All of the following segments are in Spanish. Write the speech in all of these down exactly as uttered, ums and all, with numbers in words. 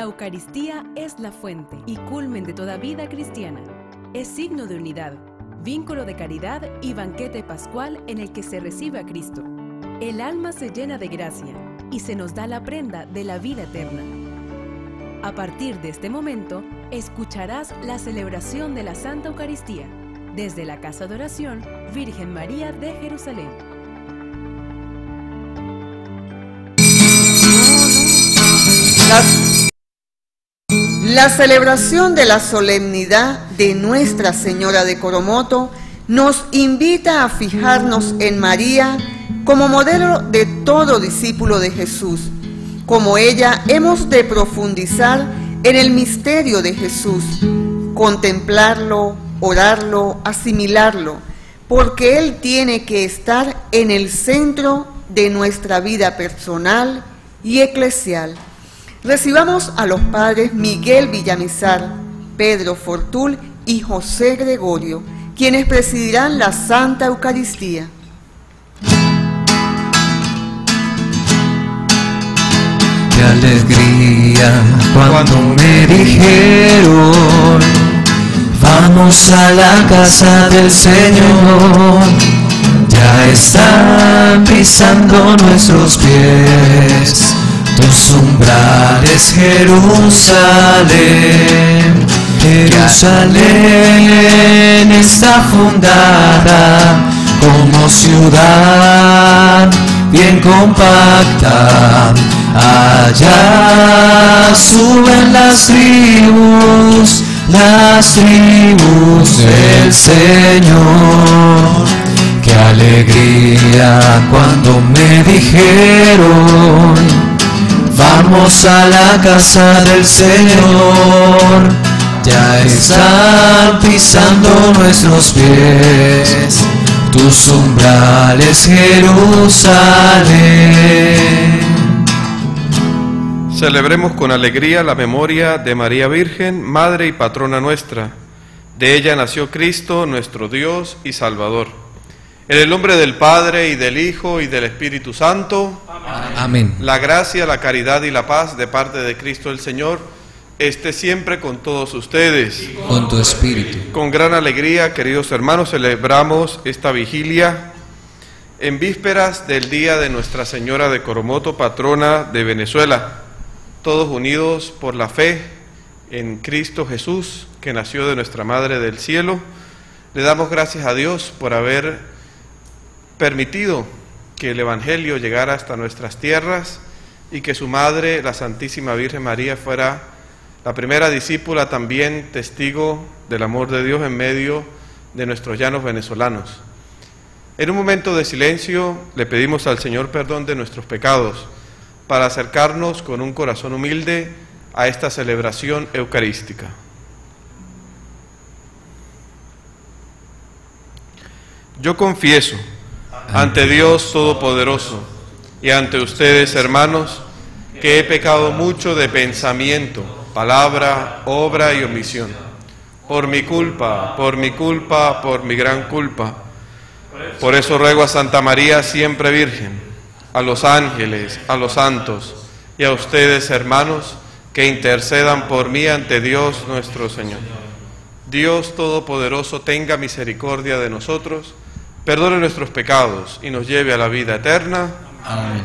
Eucaristía es la fuente y culmen de toda vida cristiana. Es signo de unidad, vínculo de caridad y banquete pascual en el que se recibe a Cristo. El alma se llena de gracia y se nos da la prenda de la vida eterna. A partir de este momento, escucharás la celebración de la Santa Eucaristía desde la Casa de Oración Virgen María de Jerusalén. La, la celebración de la solemnidad de Nuestra Señora de Coromoto nos invita a fijarnos en María como modelo de todo discípulo de Jesús. Como ella, hemos de profundizar en el misterio de Jesús, contemplarlo, orarlo, asimilarlo, porque Él tiene que estar en el centro de nuestra vida personal y eclesial. Recibamos a los padres Miguel Villamizar, Pedro Fortul y José Gregorio, quienes presidirán la Santa Eucaristía. Qué alegría cuando me dijeron: vamos a la casa del Señor. Ya están pisando nuestros pies tus umbrales, Jerusalén. Jerusalén está fundada como ciudad bien compacta. Allá suben las tribus, las tribus del Señor. Qué alegría cuando me dijeron: vamos a la casa del Señor. Ya están pisando nuestros pies tus umbrales, Jerusalén. Celebremos con alegría la memoria de María Virgen, Madre y Patrona nuestra. De ella nació Cristo, nuestro Dios y Salvador. En el nombre del Padre, y del Hijo, y del Espíritu Santo. Amén. La gracia, la caridad y la paz de parte de Cristo el Señor esté siempre con todos ustedes. Con tu espíritu. Con gran alegría, queridos hermanos, celebramos esta vigilia en vísperas del día de Nuestra Señora de Coromoto, patrona de Venezuela. Todos unidos por la fe en Cristo Jesús, que nació de nuestra Madre del Cielo, le damos gracias a Dios por haber permitido que el Evangelio llegara hasta nuestras tierras y que su Madre, la Santísima Virgen María, fuera la primera discípula, también testigo del amor de Dios en medio de nuestros llanos venezolanos. En un momento de silencio le pedimos al Señor perdón de nuestros pecados, para acercarnos con un corazón humilde a esta celebración eucarística. Yo confieso ante Dios Todopoderoso y ante ustedes, hermanos, que he pecado mucho de pensamiento, palabra, obra y omisión. Por mi culpa, por mi culpa, por mi gran culpa. Por eso ruego a Santa María, siempre Virgen, a los ángeles, a los santos y a ustedes, hermanos, que intercedan por mí ante Dios nuestro Señor. Dios Todopoderoso tenga misericordia de nosotros, perdone nuestros pecados y nos lleve a la vida eterna. Amén.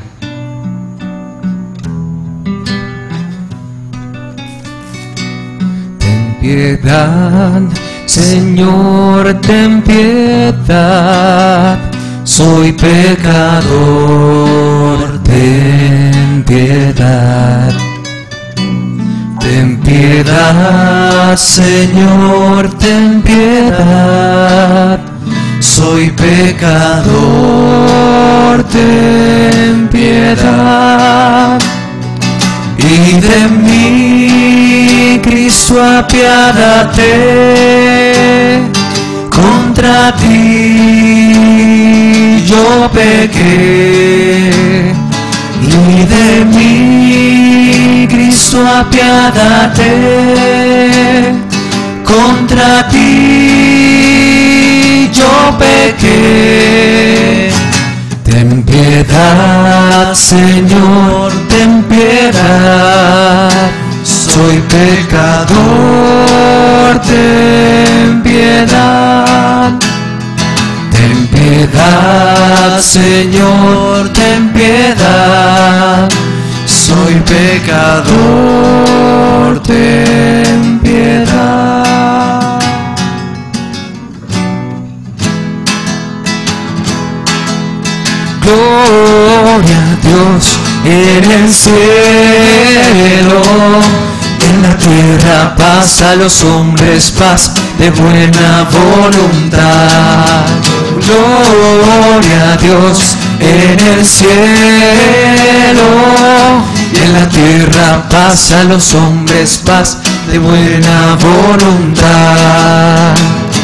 Ten piedad, Señor, ten piedad. Soy pecador, ten piedad. Ten piedad, Señor, ten piedad. Soy pecador, ten piedad. Y de mí, Cristo, apiádate. Contra ti yo pequé, y de mí, Cristo, apiádate. Contra ti yo pequé. Ten piedad, Señor, ten piedad. soy pecador, ten piedad. Ten piedad, Señor, ten piedad. Soy pecador, ten piedad. Gloria a Dios en el cielo, en la tierra paz a los hombres, paz de buena voluntad. Gloria a Dios en el cielo, y en la tierra paz a los hombres, paz de buena voluntad.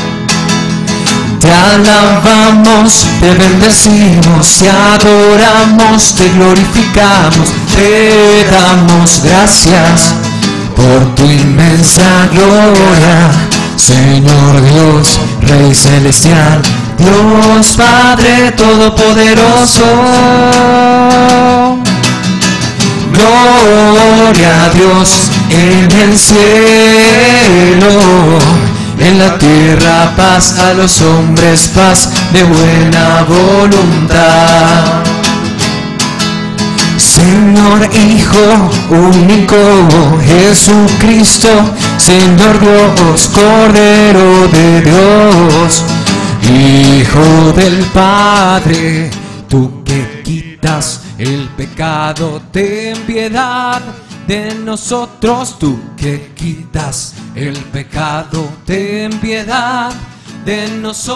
Te alabamos, te bendecimos, te adoramos, te glorificamos, te damos gracias por tu inmensa gloria, Señor Dios, Rey Celestial, Dios Padre Todopoderoso. Gloria a Dios en el cielo, en la tierra paz a los hombres, paz de buena voluntad. Señor Hijo único, Jesucristo, Señor Dios, Cordero de Dios, Hijo del Padre, tú que quitas el pecado, ten piedad de nosotros. Tú que quitas el pecado, ten piedad de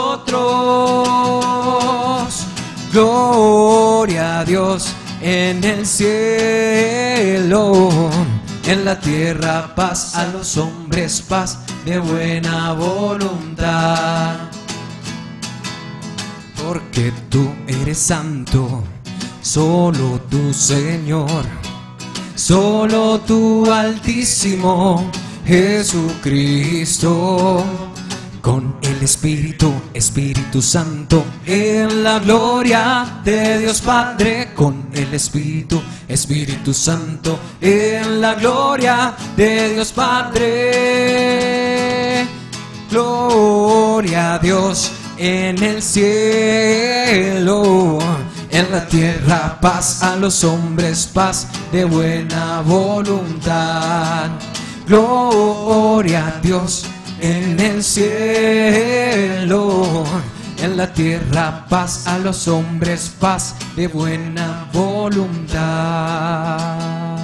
nosotros. Gloria a Dios en el cielo, en la tierra paz a los hombres, paz de buena voluntad. Porque tú eres santo, solo tú, Señor, solo tú, Altísimo Jesucristo, con el Espíritu, Espíritu Santo, en la gloria de Dios Padre, con el Espíritu, Espíritu Santo, en la gloria de Dios Padre. Gloria a Dios en el cielo, en la tierra paz a los hombres, paz de buena voluntad. Gloria a Dios en el cielo, en la tierra paz a los hombres, paz de buena voluntad.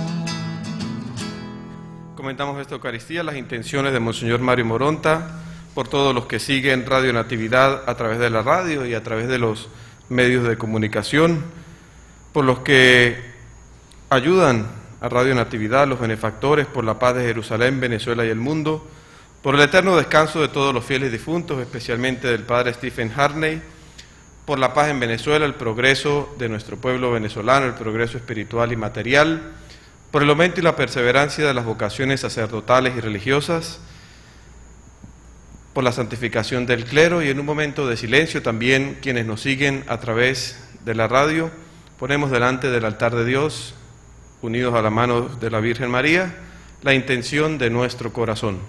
Comentamos esta Eucaristía, las intenciones de Monseñor Mario Moronta, por todos los que siguen Radio Natividad a través de la radio y a través de los medios de comunicación, por los que ayudan a Radio Natividad, los benefactores, por la paz de Jerusalén, Venezuela y el mundo, por el eterno descanso de todos los fieles difuntos, especialmente del Padre Stephen Harney, por la paz en Venezuela, el progreso de nuestro pueblo venezolano, el progreso espiritual y material, por el aumento y la perseverancia de las vocaciones sacerdotales y religiosas, por la santificación del clero, y en un momento de silencio también quienes nos siguen a través de la radio, ponemos delante del altar de Dios, unidos a la mano de la Virgen María, la intención de nuestro corazón.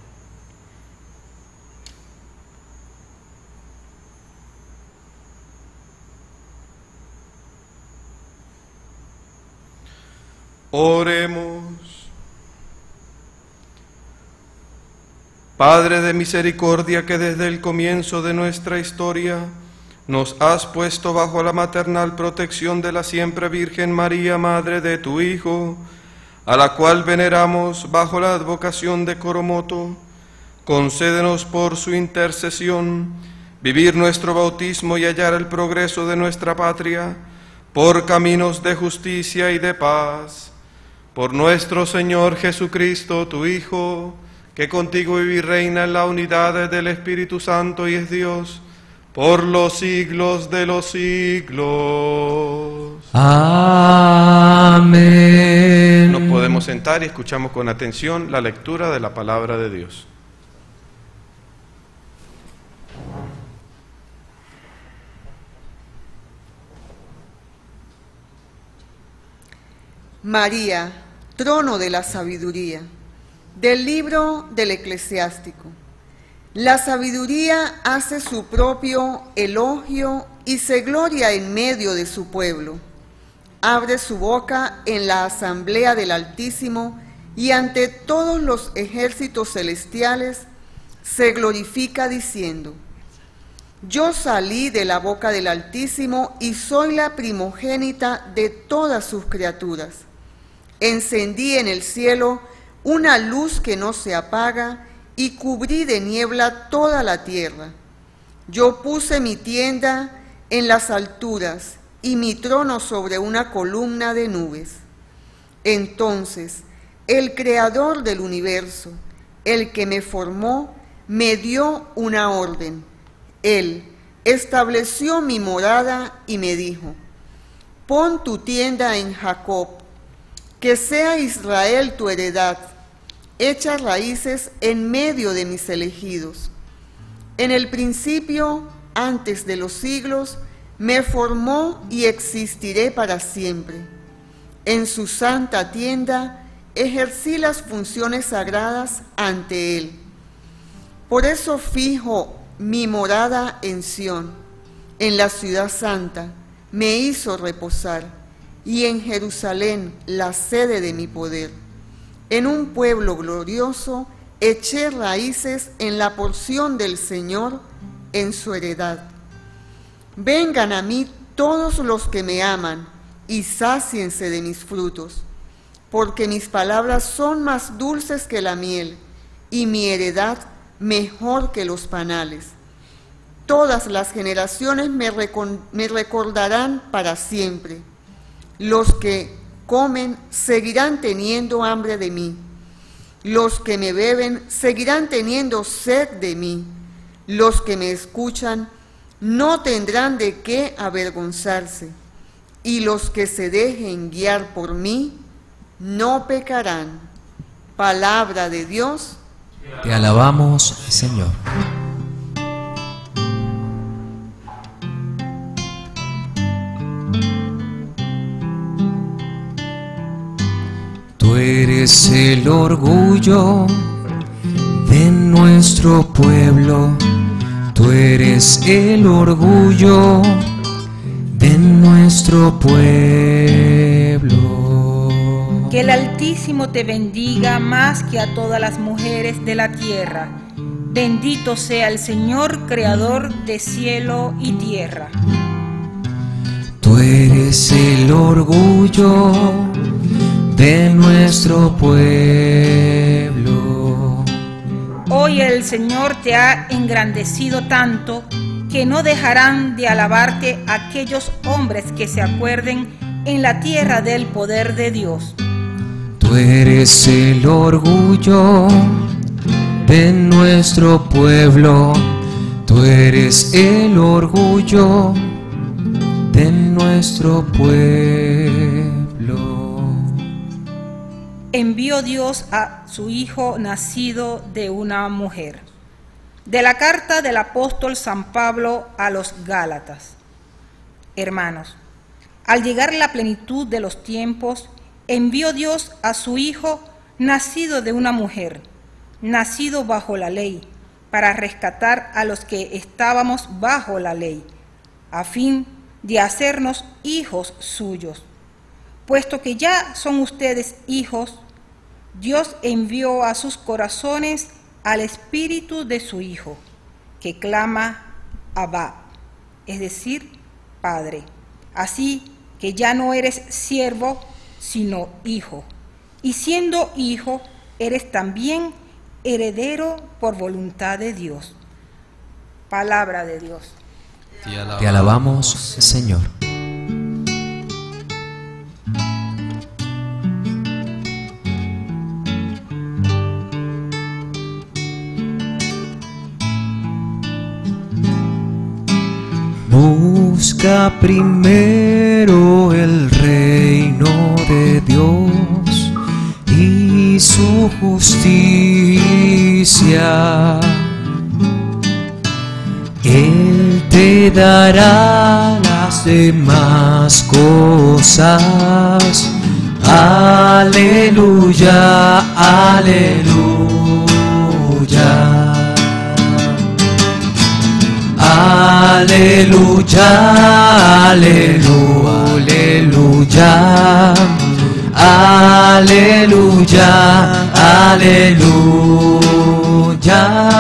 Oremos. Padre de misericordia, que desde el comienzo de nuestra historia nos has puesto bajo la maternal protección de la siempre Virgen María, Madre de tu Hijo, a la cual veneramos bajo la advocación de Coromoto, concédenos por su intercesión vivir nuestro bautismo y hallar el progreso de nuestra patria por caminos de justicia y de paz. Por nuestro Señor Jesucristo, tu Hijo, que contigo vive y reina en la unidad del Espíritu Santo y es Dios, por los siglos de los siglos. Amén. Nos podemos sentar y escuchamos con atención la lectura de la palabra de Dios. María, trono de la sabiduría, Del libro del Eclesiástico. La sabiduría hace su propio elogio y se gloria en medio de su pueblo. Abre su boca en la asamblea del Altísimo y ante todos los ejércitos celestiales se glorifica diciendo: Yo salí de la boca del Altísimo y soy la primogénita de todas sus criaturas. Encendí en el cielo una luz que no se apaga y cubrí de niebla toda la tierra. Yo puse mi tienda en las alturas y mi trono sobre una columna de nubes. Entonces el Creador del universo, el que me formó, me dio una orden. Él estableció mi morada y me dijo: Pon tu tienda en Jacob, que sea Israel tu heredad. Echa raíces en medio de mis elegidos. En el principio, antes de los siglos, me formó y existiré para siempre. En su santa tienda ejercí las funciones sagradas ante él. Por eso fijo mi morada en Sión, en la ciudad santa, me hizo reposar, y en Jerusalén, la sede de mi poder. En un pueblo glorioso eché raíces en la porción del Señor, en su heredad. Vengan a mí todos los que me aman y sáciense de mis frutos, porque mis palabras son más dulces que la miel y mi heredad mejor que los panales. Todas las generaciones me, recon- me recordarán para siempre. Los que comen seguirán teniendo hambre de mí. Los que me beben seguirán teniendo sed de mí. Los que me escuchan no tendrán de qué avergonzarse. Y los que se dejen guiar por mí no pecarán. Palabra de Dios. Te alabamos, Señor. Tú eres el orgullo de nuestro pueblo. Tú eres el orgullo de nuestro pueblo. Que el Altísimo te bendiga más que a todas las mujeres de la tierra. Bendito sea el Señor, creador de cielo y tierra. Tú eres el orgullo de nuestro pueblo. Hoy el Señor te ha engrandecido tanto que no dejarán de alabarte aquellos hombres que se acuerden en la tierra del poder de Dios. Tú eres el orgullo de nuestro pueblo. Tú eres el orgullo de nuestro pueblo. Envió Dios a su Hijo nacido de una mujer. De la carta del apóstol San Pablo a los Gálatas. Hermanos, al llegar la plenitud de los tiempos, envió Dios a su Hijo nacido de una mujer, nacido bajo la ley, para rescatar a los que estábamos bajo la ley, a fin de hacernos hijos suyos. Puesto que ya son ustedes hijos, Dios envió a sus corazones al Espíritu de su Hijo, que clama Abba, es decir, Padre. Así que ya no eres siervo, sino hijo. Y siendo hijo, eres también heredero por voluntad de Dios. Palabra de Dios. Te alabamos, Te alabamos Señor. Busca primero el reino de Dios y su justicia. Él te dará las demás cosas aleluya, aleluya. Aleluya, aleluya, aleluya, aleluya,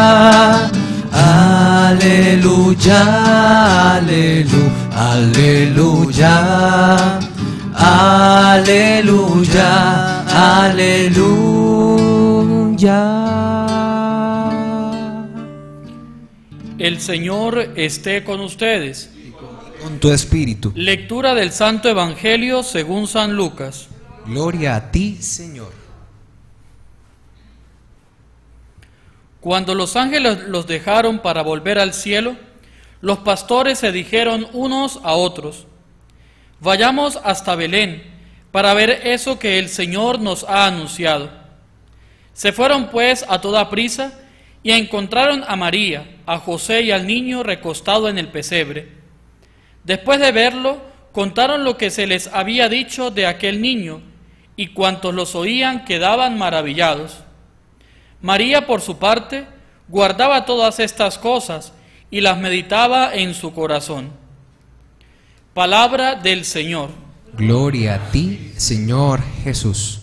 aleluya, aleluya, aleluya, aleluya. El Señor esté con ustedes. Con tu espíritu. Lectura del Santo Evangelio según San Lucas. Gloria a ti, Señor. Cuando los ángeles los dejaron para volver al cielo, los pastores se dijeron unos a otros: vayamos hasta Belén para ver eso que el Señor nos ha anunciado. Se fueron pues a toda prisa y encontraron a María, a José y al niño recostado en el pesebre. Después de verlo, contaron lo que se les había dicho de aquel niño, y cuantos los oían quedaban maravillados. María, por su parte, guardaba todas estas cosas y las meditaba en su corazón. Palabra del Señor. Gloria a ti, Señor Jesús.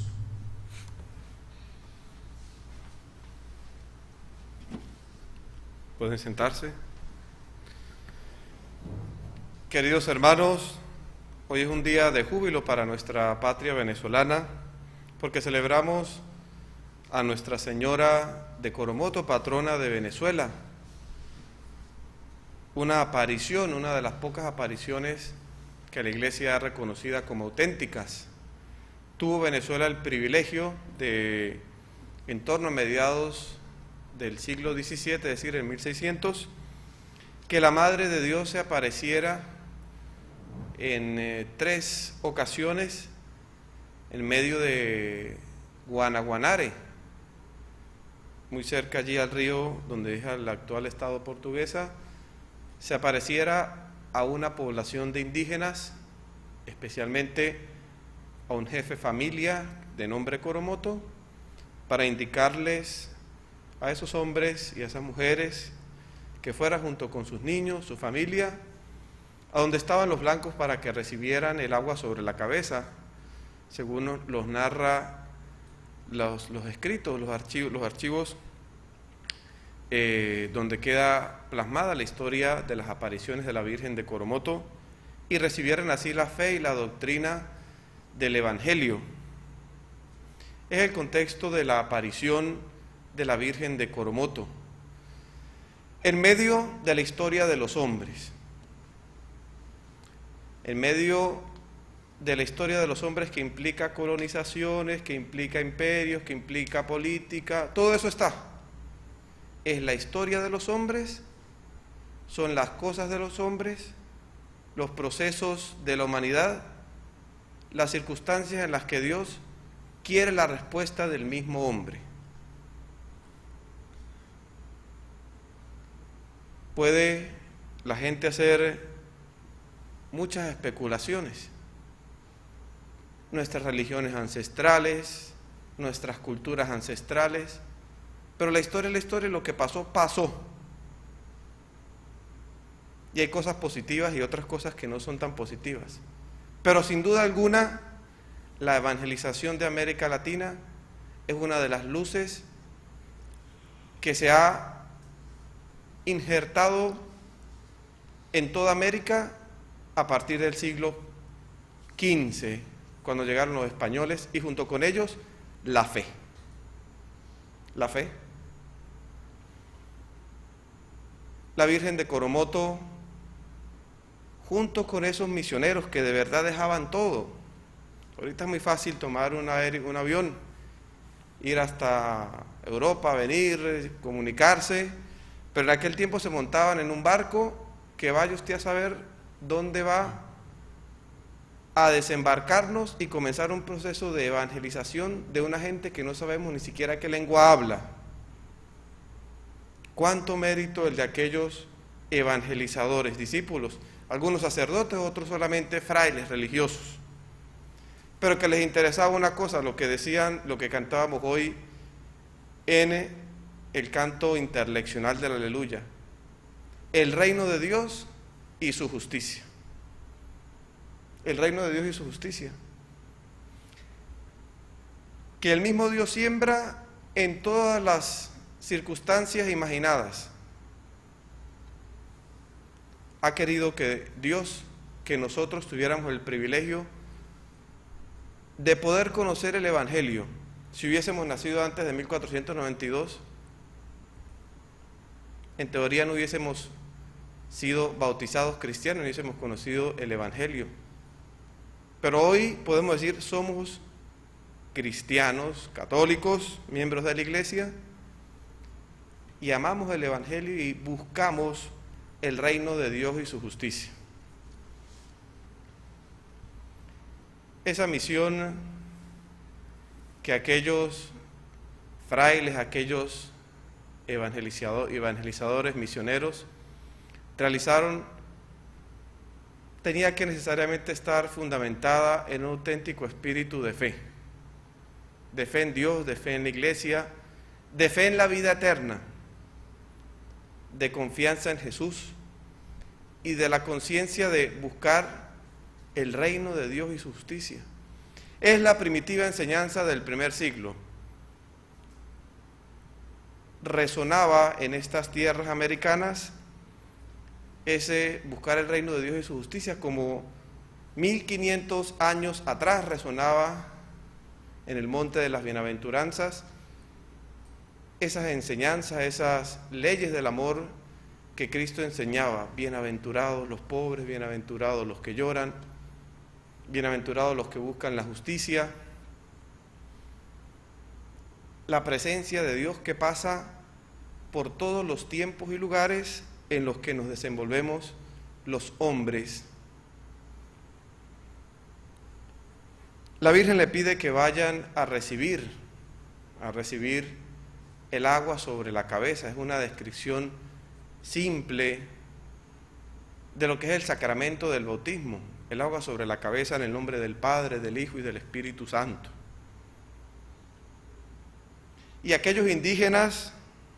Pueden sentarse. Queridos hermanos, hoy es un día de júbilo para nuestra patria venezolana, porque celebramos a Nuestra Señora de Coromoto, patrona de Venezuela. Una aparición, una de las pocas apariciones que la Iglesia ha reconocido como auténticas. Tuvo Venezuela el privilegio de, en torno a mediados del siglo diecisiete, es decir, en mil seiscientos, que la Madre de Dios se apareciera en eh, tres ocasiones en medio de Guanaguanare, muy cerca allí al río donde es el actual estado portuguesa, se apareciera a una población de indígenas, especialmente a un jefe familia de nombre Coromoto, para indicarles a esos hombres y a esas mujeres que fuera junto con sus niños, su familia, a donde estaban los blancos para que recibieran el agua sobre la cabeza, según los narra los, los escritos, los archivos, los archivos eh, donde queda plasmada la historia de las apariciones de la Virgen de Coromoto, y recibieran así la fe y la doctrina del Evangelio. Es el contexto de la aparición de la Virgen de Coromoto, en medio de la historia de los hombres, en medio de la historia de los hombres que implica colonizaciones, que implica imperios, que implica política, todo eso está. Es la historia de los hombres, son las cosas de los hombres, los procesos de la humanidad, las circunstancias en las que Dios quiere la respuesta del mismo hombre. Puede la gente hacer muchas especulaciones, nuestras religiones ancestrales, nuestras culturas ancestrales, pero la historia es la historia, lo que pasó, pasó. Y hay cosas positivas y otras cosas que no son tan positivas. Pero sin duda alguna, la evangelización de América Latina es una de las luces que se ha injertado en toda América a partir del siglo quince, cuando llegaron los españoles, y junto con ellos la fe. La fe. La Virgen de Coromoto, junto con esos misioneros que de verdad dejaban todo. Ahorita es muy fácil tomar un, aéreo, un avión, ir hasta Europa, venir, comunicarse, pero en aquel tiempo se montaban en un barco que vaya usted a saber dónde va a desembarcarnos y comenzar un proceso de evangelización de una gente que no sabemos ni siquiera qué lengua habla. Cuánto mérito el de aquellos evangelizadores, discípulos, algunos sacerdotes, otros solamente frailes religiosos, pero que les interesaba una cosa, lo que decían, lo que cantábamos hoy en el canto interleccional del Aleluya: el reino de Dios y su justicia. El reino de Dios y su justicia. Que el mismo Dios siembra en todas las circunstancias imaginadas. Ha querido que Dios, que nosotros tuviéramos el privilegio de poder conocer el Evangelio. Si hubiésemos nacido antes de mil cuatrocientos noventa y dos, en teoría no hubiésemos sido bautizados cristianos, no hubiésemos conocido el Evangelio. Pero hoy podemos decir, somos cristianos, católicos, miembros de la Iglesia, y amamos el Evangelio y buscamos el reino de Dios y su justicia. Esa misión que aquellos frailes, aquellos evangelizador, evangelizadores, misioneros realizaron, tenía que necesariamente estar fundamentada en un auténtico espíritu de fe, de fe en Dios, de fe en la Iglesia, de fe en la vida eterna, de confianza en Jesús y de la conciencia de buscar el reino de Dios y su justicia. Es la primitiva enseñanza del primer siglo. Resonaba en estas tierras americanas ese buscar el reino de Dios y su justicia, como mil quinientos años atrás resonaba en el monte de las bienaventuranzas esas enseñanzas, esas leyes del amor que Cristo enseñaba. Bienaventurados los pobres, bienaventurados los que lloran, bienaventurados los que buscan la justicia. La presencia de Dios que pasa por todos los tiempos y lugares en los que nos desenvolvemos los hombres. La Virgen le pide que vayan a recibir, a recibir el agua sobre la cabeza. Es una descripción simple de lo que es el sacramento del bautismo. El agua sobre la cabeza en el nombre del Padre, del Hijo y del Espíritu Santo. Y aquellos indígenas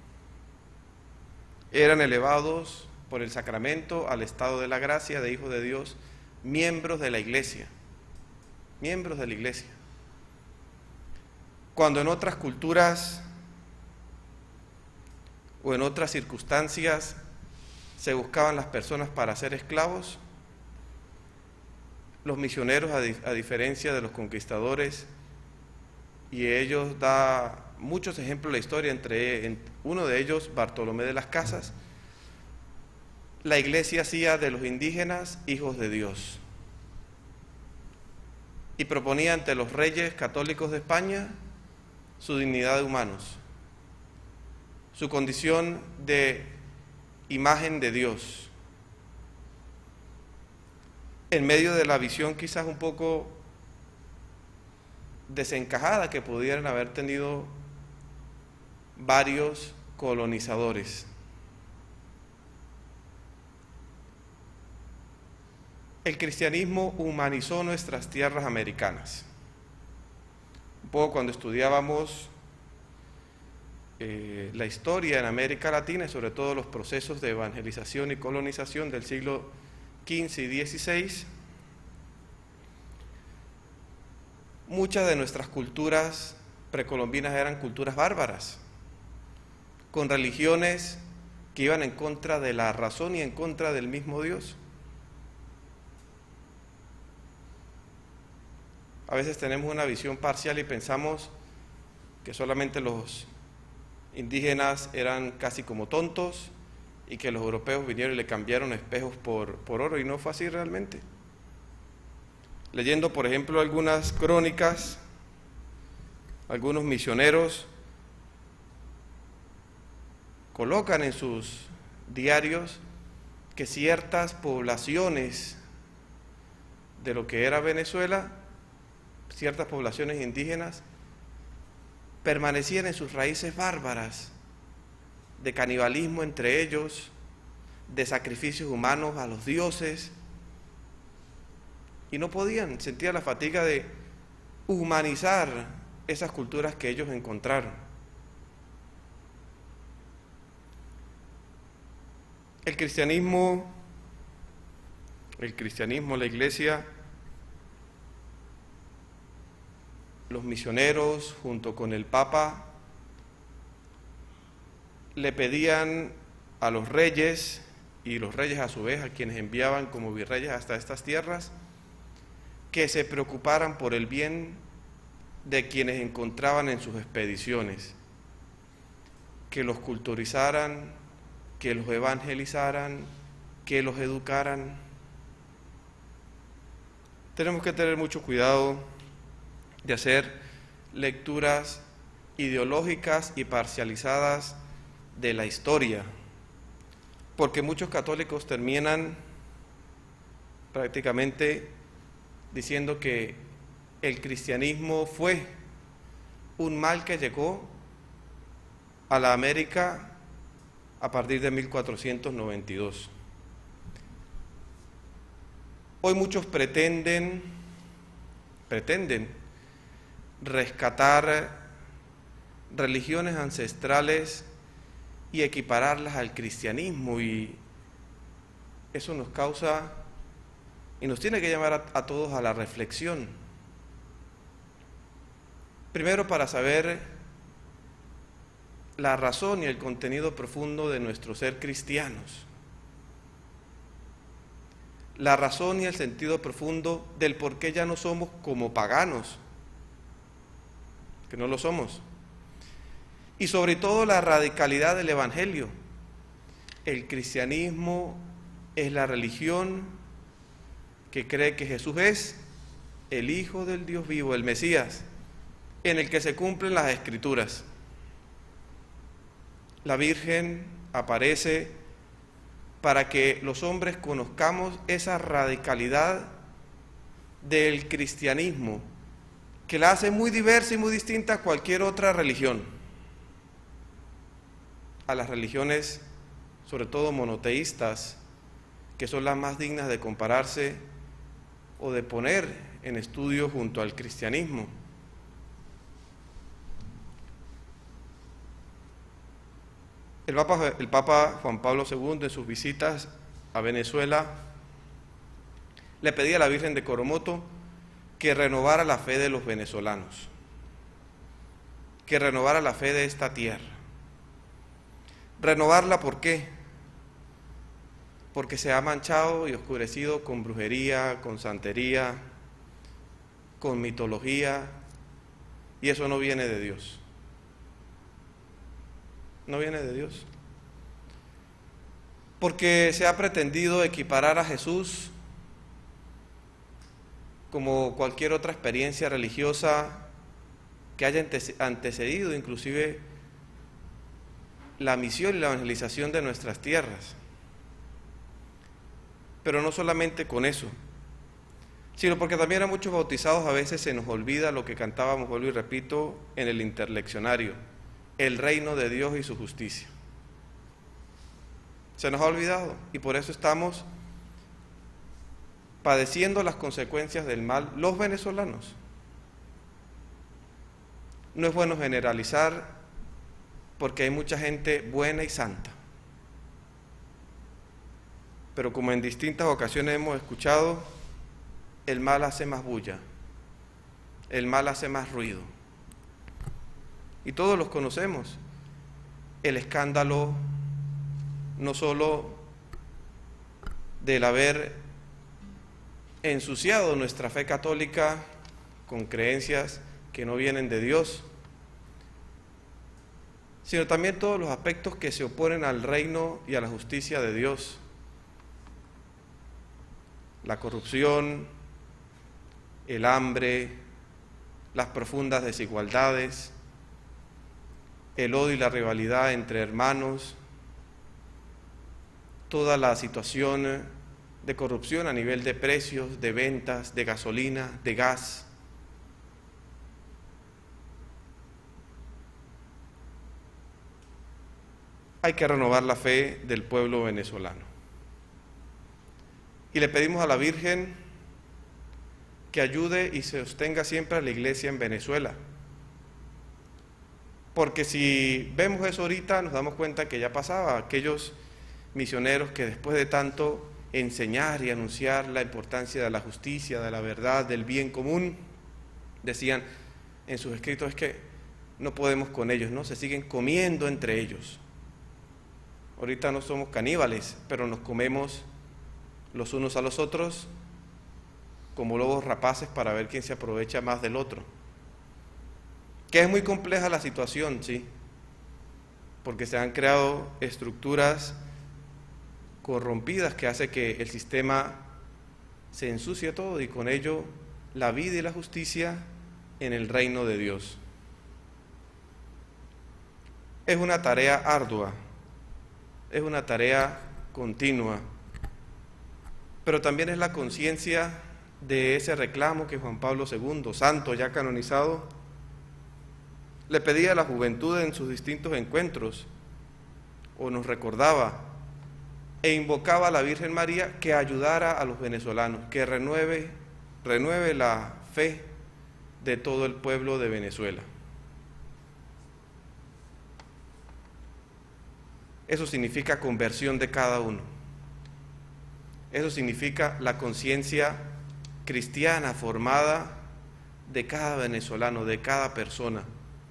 eran elevados por el sacramento al estado de la gracia de hijos de Dios, miembros de la Iglesia, miembros de la Iglesia. Cuando en otras culturas o en otras circunstancias se buscaban las personas para ser esclavos, los misioneros, a, di- a diferencia de los conquistadores, y ellos da muchos ejemplos de la historia, entre en, uno de ellos Bartolomé de las Casas, la Iglesia hacía de los indígenas hijos de Dios y proponía ante los reyes católicos de España su dignidad de humanos, su condición de imagen de Dios, en medio de la visión quizás un poco desencajada que pudieran haber tenido varios colonizadores. El cristianismo humanizó nuestras tierras americanas. Un poco cuando estudiábamos eh, la historia en América Latina y sobre todo los procesos de evangelización y colonización del siglo quince y dieciséis, muchas de nuestras culturas precolombinas eran culturas bárbaras, con religiones que iban en contra de la razón y en contra del mismo Dios. A veces tenemos una visión parcial y pensamos que solamente los indígenas eran casi como tontos y que los europeos vinieron y le cambiaron espejos por, por oro, y no fue así realmente. Leyendo, por ejemplo, algunas crónicas, algunos misioneros colocan en sus diarios que ciertas poblaciones de lo que era Venezuela, ciertas poblaciones indígenas, permanecían en sus raíces bárbaras, de canibalismo entre ellos, de sacrificios humanos a los dioses, y no podían, sentían la fatiga de humanizar esas culturas que ellos encontraron. El cristianismo, el cristianismo, la iglesia, los misioneros junto con el Papa le pedían a los reyes, y los reyes a su vez a quienes enviaban como virreyes hasta estas tierras, que se preocuparan por el bien de quienes encontraban en sus expediciones, que los culturizaran, que los evangelizaran, que los educaran. Tenemos que tener mucho cuidado de hacer lecturas ideológicas y parcializadas de la historia, porque muchos católicos terminan prácticamente diciendo que el cristianismo fue un mal que llegó a la América a partir de mil cuatrocientos noventa y dos. Hoy muchos pretenden, pretenden rescatar religiones ancestrales y equipararlas al cristianismo, y eso nos causa y nos tiene que llamar a, a todos a la reflexión. Primero, para saber la razón y el contenido profundo de nuestro ser cristianos, la razón y el sentido profundo del por qué ya no somos como paganos, que no lo somos, y sobre todo la radicalidad del Evangelio. El cristianismo es la religión que cree que Jesús es el Hijo del Dios vivo, el Mesías, en el que se cumplen las Escrituras. La Virgen aparece para que los hombres conozcamos esa radicalidad del cristianismo, que la hace muy diversa y muy distinta a cualquier otra religión, a las religiones, sobre todo monoteístas, que son las más dignas de compararse o de poner en estudio junto al cristianismo. El Papa, el Papa Juan Pablo segundo, en sus visitas a Venezuela, le pedía a la Virgen de Coromoto que renovara la fe de los venezolanos, que renovara la fe de esta tierra. Renovarla, ¿por qué? Porque se ha manchado y oscurecido con brujería, con santería, con mitología, y eso no viene de Dios. No viene de Dios. Porque se ha pretendido equiparar a Jesús como cualquier otra experiencia religiosa que haya antecedido inclusive la misión y la evangelización de nuestras tierras. Pero no solamente con eso, sino porque también a muchos bautizados a veces se nos olvida lo que cantábamos, vuelvo y repito, en el interleccionario: el reino de Dios y su justicia. Se nos ha olvidado, y por eso estamos padeciendo las consecuencias del mal los venezolanos. No es bueno generalizar, porque hay mucha gente buena y santa, pero como en distintas ocasiones hemos escuchado, el mal hace más bulla, el mal hace más ruido, y todos los conocemos. El escándalo no solo del haber ensuciado nuestra fe católica con creencias que no vienen de Dios, sino también todos los aspectos que se oponen al reino y a la justicia de Dios: la corrupción, el hambre, las profundas desigualdades, el odio y la rivalidad entre hermanos, toda la situación de corrupción a nivel de precios, de ventas, de gasolina, de gas. Hay que renovar la fe del pueblo venezolano. Y le pedimos a la Virgen que ayude y sostenga siempre a la iglesia en Venezuela. Porque si vemos eso ahorita, nos damos cuenta que ya pasaba. Aquellos misioneros que después de tanto enseñar y anunciar la importancia de la justicia, de la verdad, del bien común, decían en sus escritos, es que no podemos con ellos, ¿no? Se siguen comiendo entre ellos. Ahorita no somos caníbales, pero nos comemos los unos a los otros como lobos rapaces para ver quién se aprovecha más del otro. Que es muy compleja la situación, sí, porque se han creado estructuras corrompidas que hace que el sistema se ensucie todo y con ello la vida y la justicia en el reino de Dios. Es una tarea ardua, es una tarea continua, pero también es la conciencia de ese reclamo que Juan Pablo segundo, santo ya canonizado, le pedía a la juventud en sus distintos encuentros, o nos recordaba e invocaba a la Virgen María que ayudara a los venezolanos, que renueve, renueve la fe de todo el pueblo de Venezuela. Eso significa conversión de cada uno. Eso significa la conciencia cristiana formada de cada venezolano, de cada persona.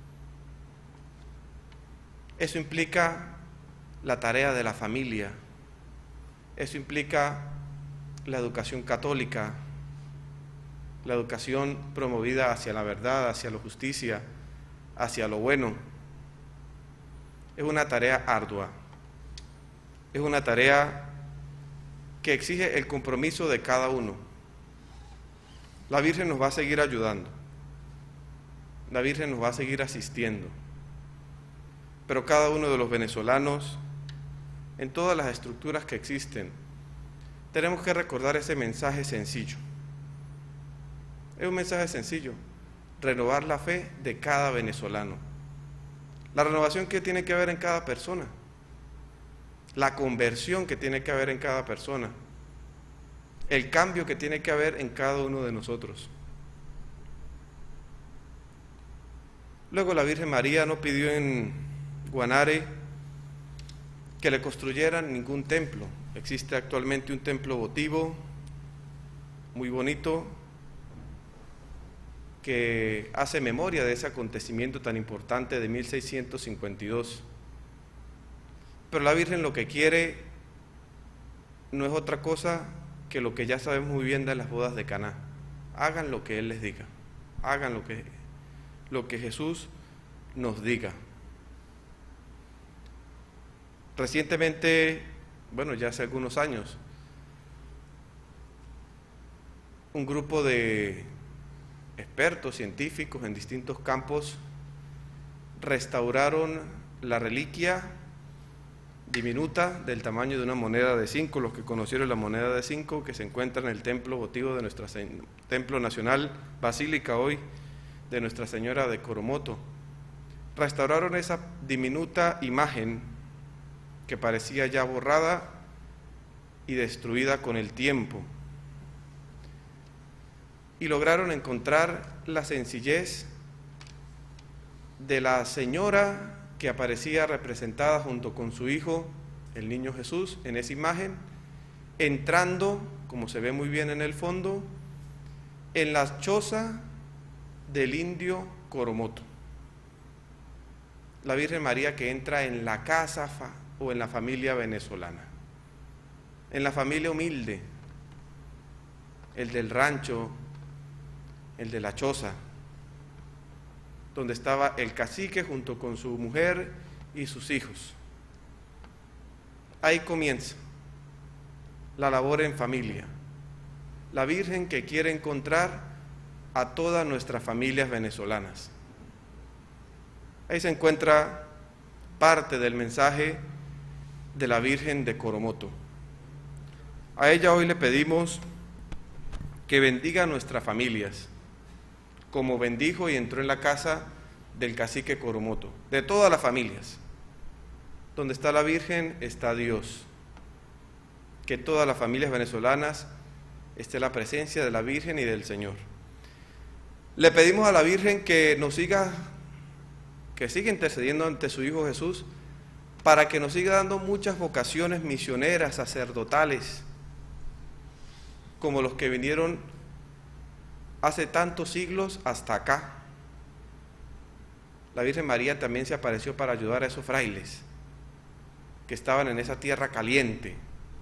Eso implica la tarea de la familia. Eso implica la educación católica, la educación promovida hacia la verdad, hacia la justicia, hacia lo bueno. Es una tarea ardua, es una tarea que exige el compromiso de cada uno. La Virgen nos va a seguir ayudando, la Virgen nos va a seguir asistiendo, pero cada uno de los venezolanos, en todas las estructuras que existen, tenemos que recordar ese mensaje sencillo. Es un mensaje sencillo, renovar la fe de cada venezolano. La renovación que tiene que haber en cada persona, la conversión que tiene que haber en cada persona, el cambio que tiene que haber en cada uno de nosotros. Luego la Virgen María no pidió en Guanare que le construyeran ningún templo. Existe actualmente un templo votivo muy bonito que hace memoria de ese acontecimiento tan importante de mil seiscientos cincuenta y dos. Pero la Virgen lo que quiere no es otra cosa que lo que ya sabemos muy bien de las bodas de Caná. Hagan lo que Él les diga, hagan lo que, lo que Jesús nos diga. Recientemente, bueno, ya hace algunos años, un grupo de expertos científicos en distintos campos restauraron la reliquia diminuta del tamaño de una moneda de cinco. Los que conocieron la moneda de cinco, que se encuentra en el templo votivo de nuestra templo nacional, basílica hoy de Nuestra Señora de Coromoto, restauraron esa diminuta imagen que parecía ya borrada y destruida con el tiempo, y lograron encontrar la sencillez de la señora que aparecía representada junto con su hijo, el niño Jesús, en esa imagen, entrando, como se ve muy bien en el fondo, en la choza del indio Coromoto. La Virgen María que entra en la casa fa o en la familia venezolana, en la familia humilde, el del rancho, el de la choza, donde estaba el cacique junto con su mujer y sus hijos. Ahí comienza la labor en familia, la Virgen que quiere encontrar a todas nuestras familias venezolanas. Ahí se encuentra parte del mensaje de la Virgen de Coromoto. A ella hoy le pedimos que bendiga a nuestras familias, como bendijo y entró en la casa del cacique Coromoto, de todas las familias. Donde está la Virgen está Dios. Que todas las familias venezolanas esté la presencia de la Virgen y del Señor. Le pedimos a la Virgen que nos siga, que siga intercediendo ante su Hijo Jesús, para que nos siga dando muchas vocaciones misioneras, sacerdotales, como los que vinieron hace tantos siglos hasta acá. La Virgen María también se apareció para ayudar a esos frailes que estaban en esa tierra caliente,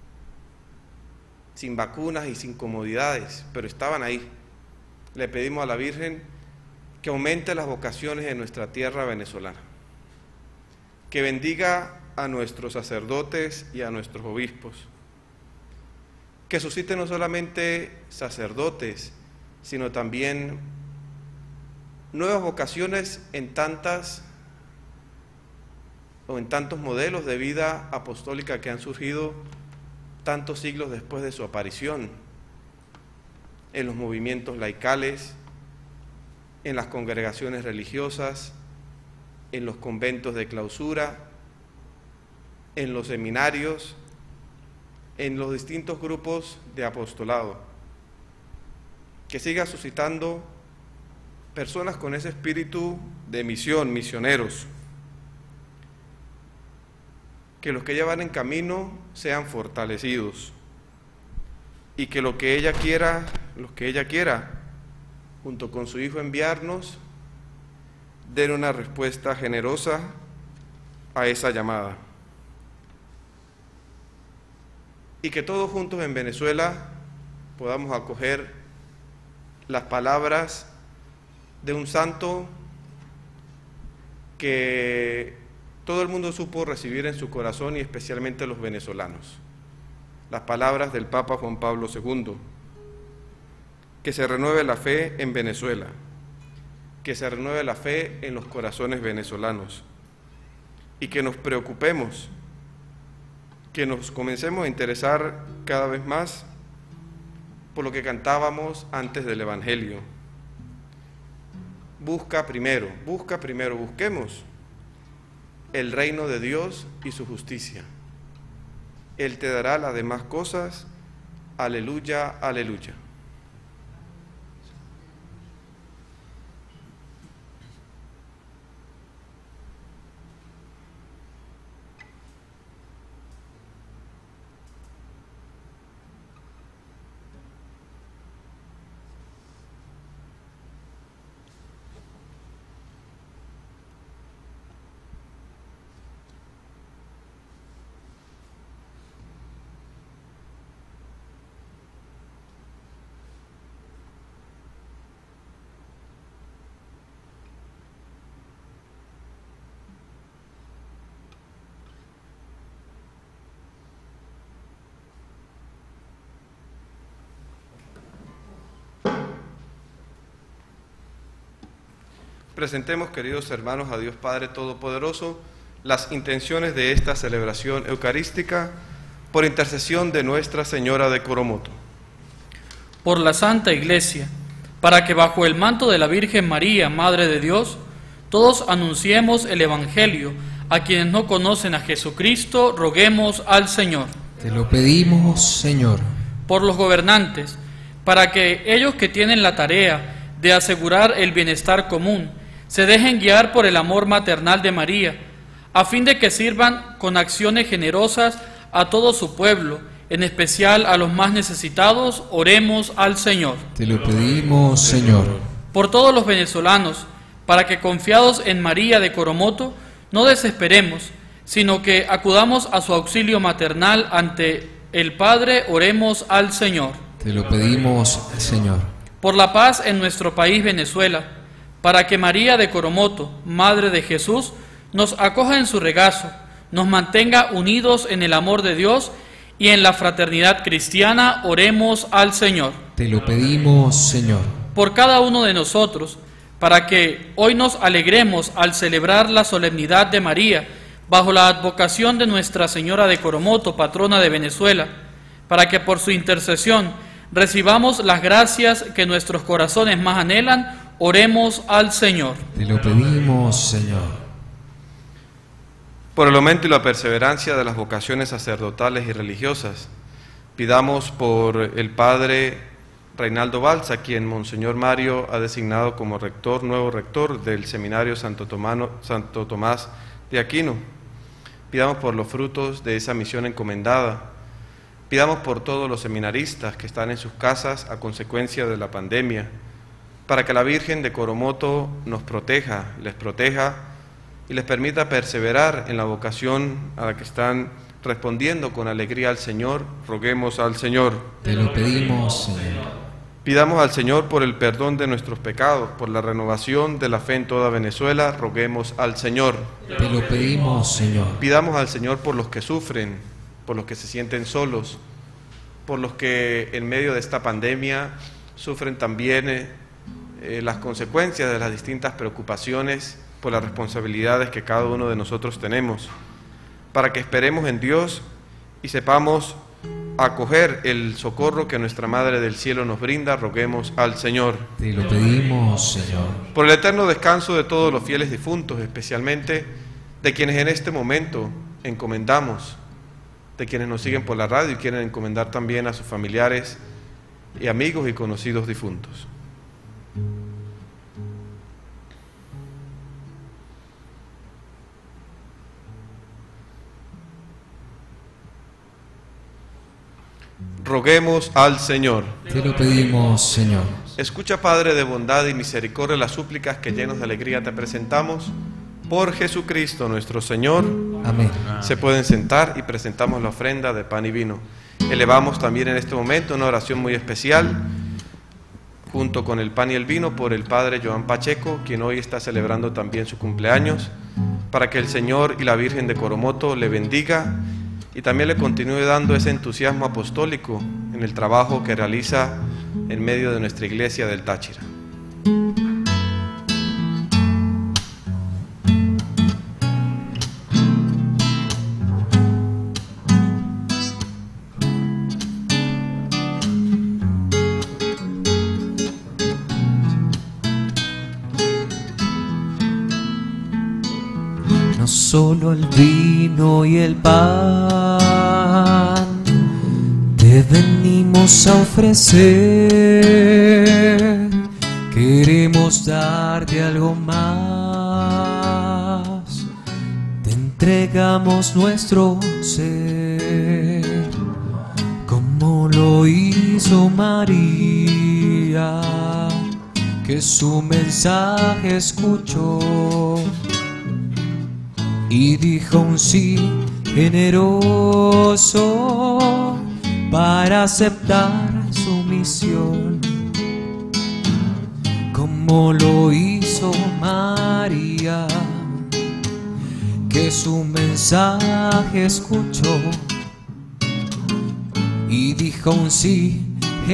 sin vacunas y sin comodidades, pero estaban ahí. Le pedimos a la Virgen que aumente las vocaciones en nuestra tierra venezolana, que bendiga a nuestros sacerdotes y a nuestros obispos, que suscite no solamente sacerdotes, sino también nuevas vocaciones en tantas o en tantos modelos de vida apostólica que han surgido tantos siglos después de su aparición, en los movimientos laicales, en las congregaciones religiosas, en los conventos de clausura, en los seminarios, en los distintos grupos de apostolado, que siga suscitando personas con ese espíritu de misión, misioneros, que los que ya van en camino sean fortalecidos y que lo que ella quiera, los que ella quiera, junto con su Hijo enviarnos, den una respuesta generosa a esa llamada. Y que todos juntos en Venezuela podamos acoger las palabras de un santo que todo el mundo supo recibir en su corazón, y especialmente los venezolanos. Las palabras del Papa Juan Pablo segundo: que se renueve la fe en Venezuela, que se renueve la fe en los corazones venezolanos, y que nos preocupemos, que nos comencemos a interesar cada vez más por lo que cantábamos antes del Evangelio. Busca primero, busca primero, busquemos el reino de Dios y su justicia. Él te dará las demás cosas. Aleluya, aleluya. Presentemos, queridos hermanos, a Dios Padre Todopoderoso las intenciones de esta celebración eucarística por intercesión de Nuestra Señora de Coromoto. Por la Santa Iglesia, para que bajo el manto de la Virgen María, Madre de Dios, todos anunciemos el Evangelio. A quienes no conocen a Jesucristo, roguemos al Señor. Te lo pedimos, Señor. Por los gobernantes, para que ellos que tienen la tarea de asegurar el bienestar común, se dejen guiar por el amor maternal de María, a fin de que sirvan con acciones generosas a todo su pueblo, en especial a los más necesitados, oremos al Señor. Te lo pedimos, Señor. Por todos los venezolanos, para que confiados en María de Coromoto, no desesperemos, sino que acudamos a su auxilio maternal ante el Padre, oremos al Señor. Te lo pedimos, Señor. Por la paz en nuestro país Venezuela, para que María de Coromoto, Madre de Jesús, nos acoja en su regazo, nos mantenga unidos en el amor de Dios y en la fraternidad cristiana, oremos al Señor. Te lo pedimos, Señor. Por cada uno de nosotros, para que hoy nos alegremos al celebrar la solemnidad de María, bajo la advocación de Nuestra Señora de Coromoto, patrona de Venezuela, para que por su intercesión recibamos las gracias que nuestros corazones más anhelan, oremos al Señor. Te lo pedimos, Señor. Por el aumento y la perseverancia de las vocaciones sacerdotales y religiosas, pidamos por el Padre Reinaldo Balsa, quien Monseñor Mario ha designado como rector, nuevo rector del Seminario Santo, Tomano, Santo Tomás de Aquino. Pidamos por los frutos de esa misión encomendada. Pidamos por todos los seminaristas que están en sus casas a consecuencia de la pandemia, para que la Virgen de Coromoto nos proteja, les proteja y les permita perseverar en la vocación a la que están respondiendo con alegría al Señor. Roguemos al Señor. Te lo pedimos, Señor. Pidamos al Señor por el perdón de nuestros pecados, por la renovación de la fe en toda Venezuela. Roguemos al Señor. Te lo pedimos, Señor. Pidamos al Señor por los que sufren, por los que se sienten solos, por los que en medio de esta pandemia sufren también eh, eh, las consecuencias de las distintas preocupaciones, por las responsabilidades que cada uno de nosotros tenemos, para que esperemos en Dios y sepamos acoger el socorro que nuestra Madre del Cielo nos brinda. Roguemos al Señor. Te lo pedimos, Señor. Por el eterno descanso de todos los fieles difuntos, especialmente de quienes en este momento encomendamos, de quienes nos siguen por la radio y quieren encomendar también a sus familiares y amigos y conocidos difuntos. Roguemos al Señor. Te lo pedimos, Señor. Escucha, Padre de bondad y misericordia, las súplicas que llenos de alegría te presentamos por Jesucristo nuestro Señor. Amén. Se pueden sentar y presentamos la ofrenda de pan y vino. Elevamos también en este momento una oración muy especial, junto con el pan y el vino, por el Padre Joan Pacheco, quien hoy está celebrando también su cumpleaños, para que el Señor y la Virgen de Coromoto le bendiga y también le continúe dando ese entusiasmo apostólico en el trabajo que realiza en medio de nuestra iglesia del Táchira. No solo el vino y el pan te venimos a ofrecer, queremos darte algo más, te entregamos nuestro ser, como lo hizo María, que su mensaje escuchó y dijo un sí generoso para aceptar su misión, como lo hizo María, que su mensaje escuchó y dijo un sí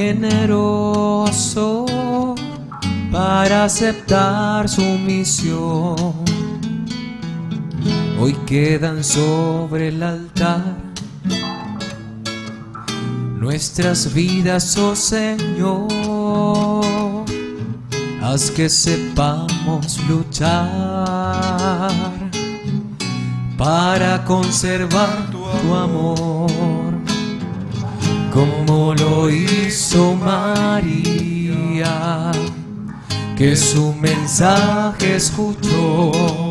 generoso para aceptar su misión. Hoy quedan sobre el altar nuestras vidas, oh Señor, haz que sepamos luchar para conservar tu amor, como lo hizo María, que su mensaje escuchó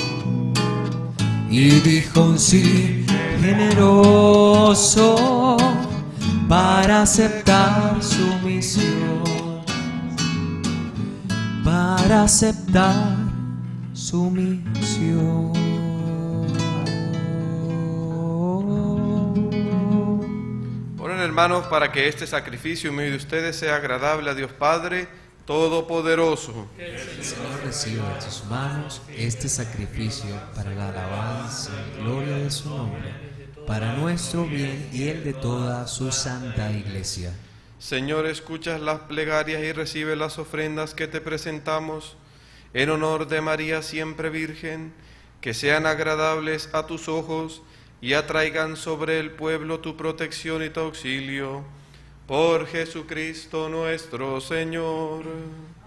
y dijo un sí generoso para aceptar su misión, para aceptar su misión. Oren, hermanos, para que este sacrificio en medio de ustedes sea agradable a Dios Padre Todopoderoso. Que el Señor reciba de tus manos este sacrificio para la alabanza y gloria de su nombre, para nuestro bien y el de toda su santa iglesia. Señor, escuchas las plegarias y recibe las ofrendas que te presentamos en honor de María siempre Virgen, que sean agradables a tus ojos y atraigan sobre el pueblo tu protección y tu auxilio. Por Jesucristo nuestro Señor.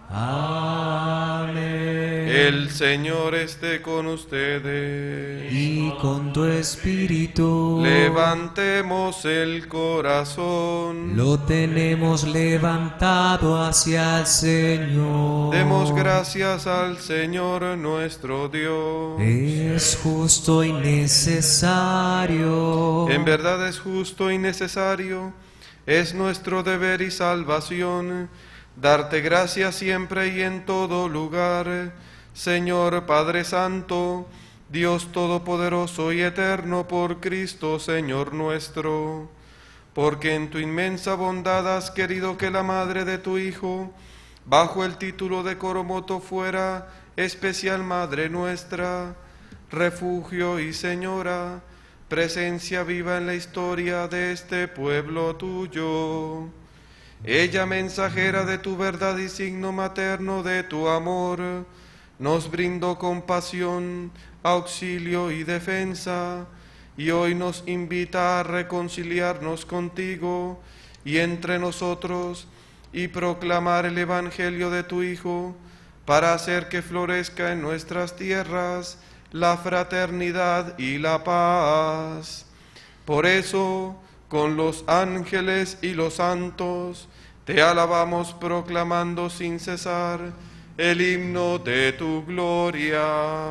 Amén. El Señor esté con ustedes. Y con tu espíritu. Levantemos el corazón. Lo tenemos levantado hacia el Señor. Demos gracias al Señor nuestro Dios. Es justo y necesario. En verdad es justo y necesario. Es nuestro deber y salvación darte gracias siempre y en todo lugar, Señor Padre Santo, Dios Todopoderoso y Eterno, por Cristo Señor nuestro, porque en tu inmensa bondad has querido que la madre de tu Hijo, bajo el título de Coromoto, fuera especial Madre nuestra, refugio y Señora, presencia viva en la historia de este pueblo tuyo. Ella, mensajera de tu verdad y signo materno de tu amor, nos brindó compasión, auxilio y defensa, y hoy nos invita a reconciliarnos contigo y entre nosotros y proclamar el Evangelio de tu Hijo, para hacer que florezca en nuestras tierras la fraternidad y la paz. Por eso, con los ángeles y los santos, te alabamos proclamando sin cesar el himno de tu gloria.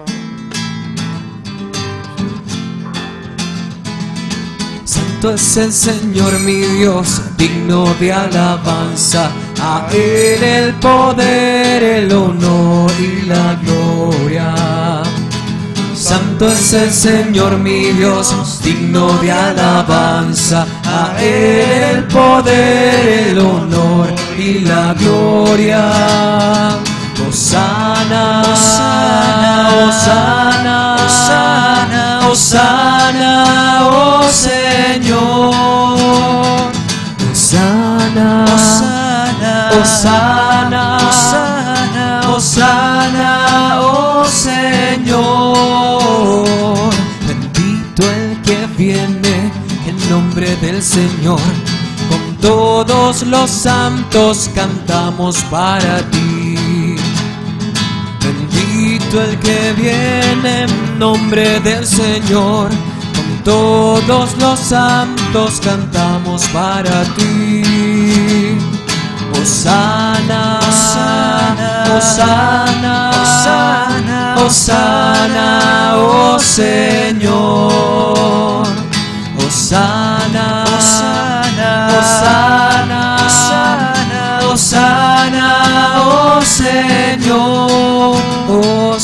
Santo es el Señor mi Dios, digno de alabanza. A Él el poder, el honor y la gloria. Santo es el Señor mi Dios, digno de alabanza. A Él el poder, el honor y la gloria. Hosana, Hosana, Hosana, Hosana, Hosana, oh Señor. Hosana, Hosana, Hosana, Hosana, Hosana, oh Señor. Bendito el que viene en nombre del Señor. Con todos los santos cantamos para ti. Bendito el que viene en nombre del Señor. Con todos los santos cantamos para ti. Hosana, Hosana, Hosana, Hosana, Hosana, oh Señor. Hosana, Hosana, Hosana, Hosana, Hosana, oh Señor, oh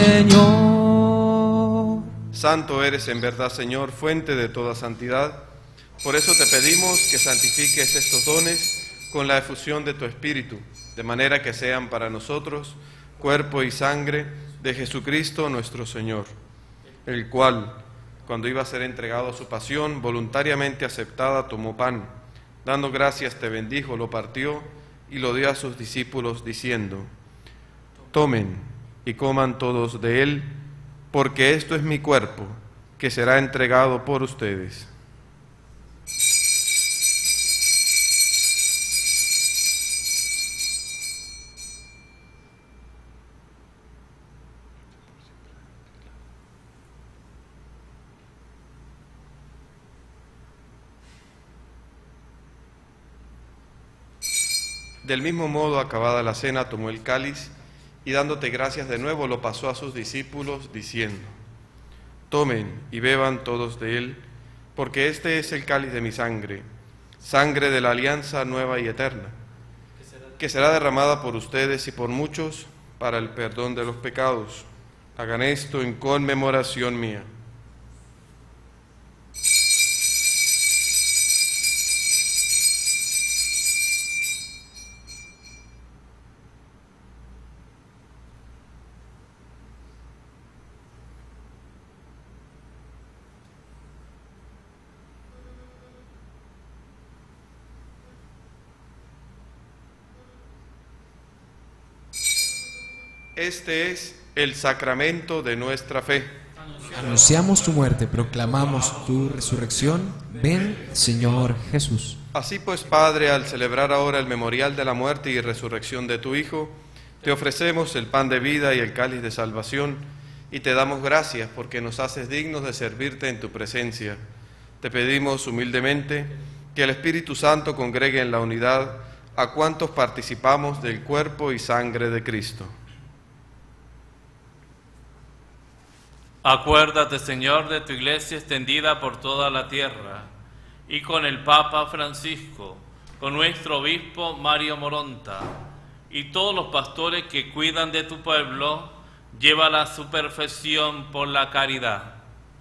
Señor. Santo eres en verdad, Señor, fuente de toda santidad. Por eso te pedimos que santifiques estos dones con la efusión de tu Espíritu, de manera que sean para nosotros cuerpo y sangre de Jesucristo nuestro Señor, el cual, cuando iba a ser entregado a su pasión, voluntariamente aceptada, tomó pan, dando gracias te bendijo, lo partió y lo dio a sus discípulos, diciendo: tomen y coman todos de él, porque esto es mi cuerpo, que será entregado por ustedes. Del mismo modo, acabada la cena, tomó el cáliz y dándote gracias de nuevo lo pasó a sus discípulos, diciendo: tomen y beban todos de él, porque este es el cáliz de mi sangre, sangre de la alianza nueva y eterna, que será derramada por ustedes y por muchos para el perdón de los pecados. Hagan esto en conmemoración mía. Este es el sacramento de nuestra fe. Anunciamos tu muerte, proclamamos tu resurrección. Ven, Señor Jesús. Así pues, Padre, al celebrar ahora el memorial de la muerte y resurrección de tu Hijo, Te ofrecemos el pan de vida y el cáliz de salvación, y te damos gracias porque nos haces dignos de servirte en tu presencia. Te pedimos humildemente que el Espíritu Santo congregue en la unidad a cuantos participamos del cuerpo y sangre de Cristo. Acuérdate, Señor, de tu iglesia extendida por toda la tierra, y con el Papa Francisco, con nuestro obispo Mario Moronta, y todos los pastores que cuidan de tu pueblo, llévala a su perfección por la caridad.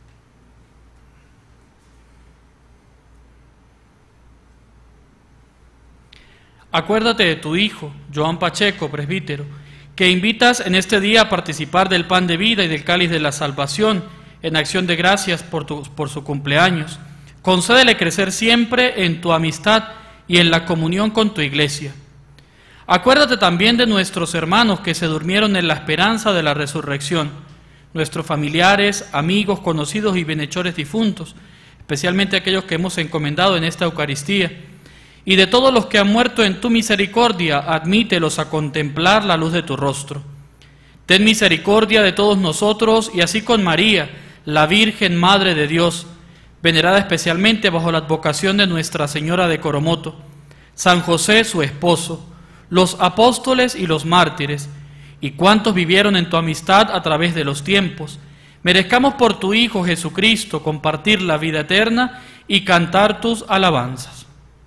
Acuérdate de tu Hijo, Joan Pacheco, presbítero, que invitas en este día a participar del pan de vida y del cáliz de la salvación, en acción de gracias por, tu, por su cumpleaños. Concédele crecer siempre en tu amistad y en la comunión con tu iglesia. Acuérdate también de nuestros hermanos que se durmieron en la esperanza de la resurrección, nuestros familiares, amigos, conocidos y bienhechores difuntos, especialmente aquellos que hemos encomendado en esta Eucaristía, y de todos los que han muerto en tu misericordia, admítelos a contemplar la luz de tu rostro. Ten misericordia de todos nosotros, y así con María, la Virgen Madre de Dios, venerada especialmente bajo la advocación de Nuestra Señora de Coromoto, San José su esposo, los apóstoles y los mártires, y cuantos vivieron en tu amistad a través de los tiempos, merezcamos por tu Hijo Jesucristo compartir la vida eterna y cantar tus alabanzas.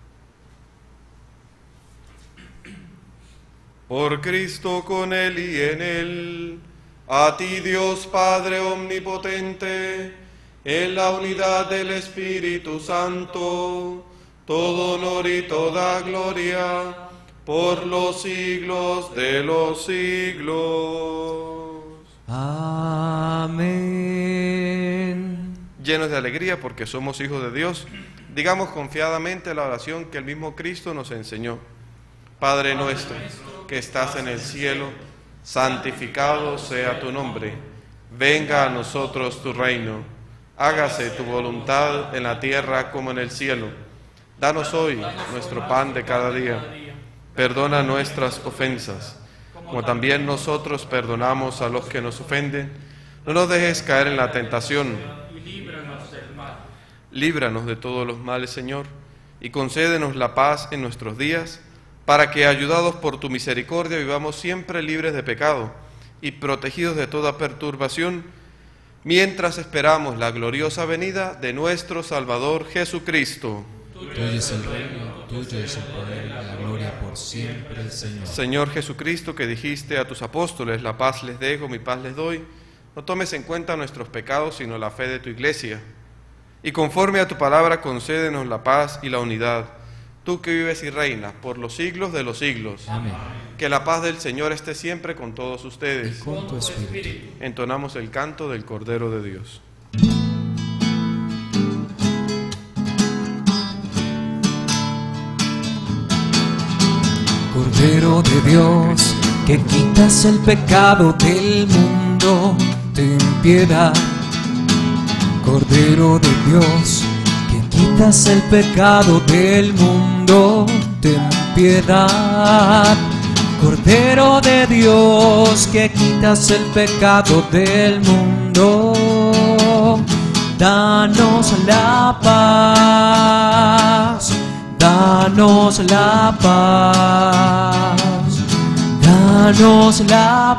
Por Cristo, con Él y en Él, a ti Dios Padre omnipotente, en la unidad del Espíritu Santo, todo honor y toda gloria, por los siglos de los siglos. Amén. Llenos de alegría porque somos hijos de Dios, digamos confiadamente la oración que el mismo Cristo nos enseñó. Padre nuestro, que estás en el cielo, santificado sea tu nombre. Venga a nosotros tu reino. Hágase tu voluntad en la tierra como en el cielo. Danos hoy nuestro pan de cada día. Perdona nuestras ofensas, como también nosotros perdonamos a los que nos ofenden. No nos dejes caer en la tentación. Líbranos de todos los males, Señor, y concédenos la paz en nuestros días, para que, ayudados por tu misericordia, vivamos siempre libres de pecado y protegidos de toda perturbación, mientras esperamos la gloriosa venida de nuestro Salvador Jesucristo. Tuyo es el reino, tuyo es el poder y la gloria por siempre, Señor. Señor Jesucristo, que dijiste a tus apóstoles, la paz les dejo, mi paz les doy, no tomes en cuenta nuestros pecados, sino la fe de tu iglesia. Y conforme a tu palabra, concédenos la paz y la unidad. Tú que vives y reinas por los siglos de los siglos. Amén. Que la paz del Señor esté siempre con todos ustedes. Y con tu espíritu. Entonamos el canto del Cordero de Dios. Cordero de Dios, que quitas el pecado del mundo, ten piedad. Cordero de Dios, que quitas el pecado del mundo, ten piedad. Cordero de Dios, que quitas el pecado del mundo, danos la paz. Danos la paz, danos la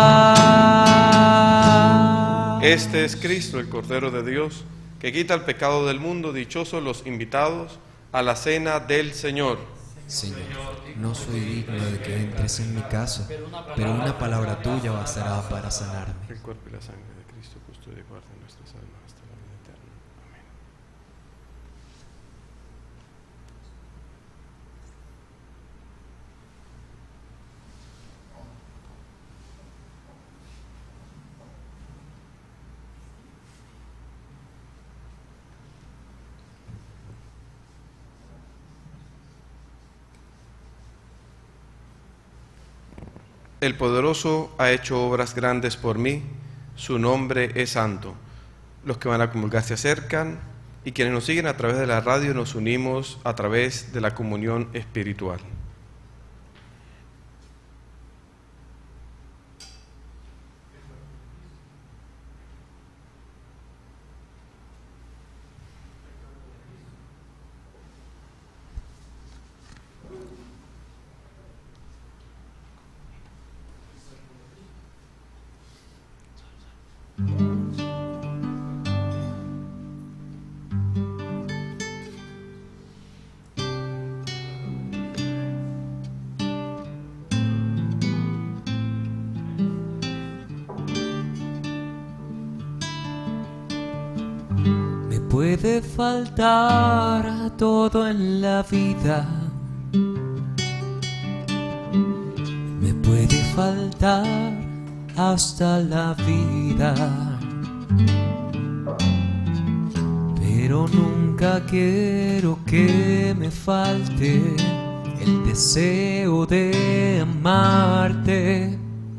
paz. Este es Cristo, el Cordero de Dios, que quita el pecado del mundo. Dichosos los invitados a la cena del Señor. Señor, no soy digno de que entres en mi casa, pero una palabra tuya bastará para sanarme. El cuerpo y la sangre de Cristo custodia y guarda nuestras almas hasta la vida eterna. Amén. El poderoso ha hecho obras grandes por mí, su nombre es santo. Los que van a comulgar se acercan, y quienes nos siguen a través de la radio nos unimos a través de la comunión espiritual. puede faltar todo en la vida, me puede faltar hasta la vida, pero nunca quiero que me falte el deseo de amarte